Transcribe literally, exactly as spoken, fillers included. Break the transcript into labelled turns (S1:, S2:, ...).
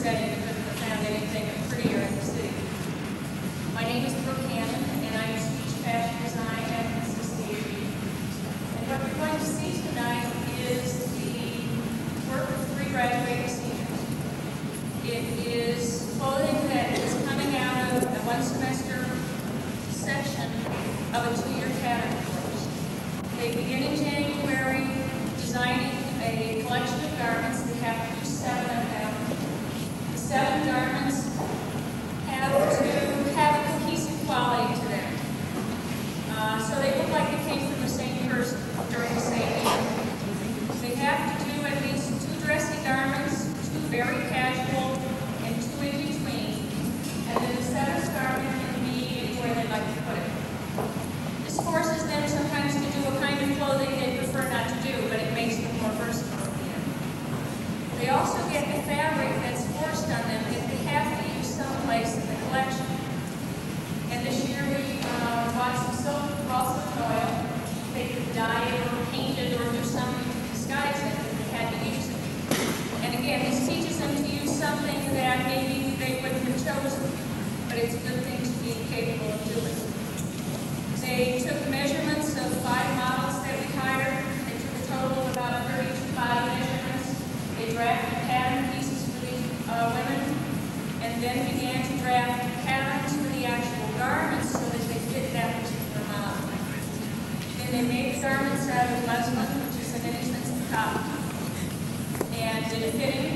S1: setting you couldn't have found anything prettier in the city. My name is Brooke Hannon, and I teach fashion design at Mississippi. And what we're going to see tonight is the work of three graduating seniors. It is clothing that is coming out of a one-semester section of a two-year pattern course. They begin in January designing a collection of garments. They have to do seven of them. The seven garments have to have a cohesive quality to them. Uh, so they look like they came from the same person during the same year. They have to do at least two dressy garments, two very casual, and two in between. And then the seventh garment can be anywhere they'd like to put it. This forces them sometimes to do a kind of clothing they prefer not to do, but it makes them more versatile at the end. They also get a fabric that's forced on them if they have to use someplace in the collection. And this year we uh, bought some silk balsa oil. They could dye it or paint it or do something to disguise it if they had to use it. And again, this teaches them to use something that maybe they wouldn't have chosen, but it's a good thing to be capable of doing. They took measurements of five models that we hired. They took a total of about thirty-two body measurements. They drafted pattern pieces for the uh, women, and then began to draft patterns for the actual garments so that they fit that particular model. Then they made the garments out of muslin, which is an inch that's the top, and did a fitting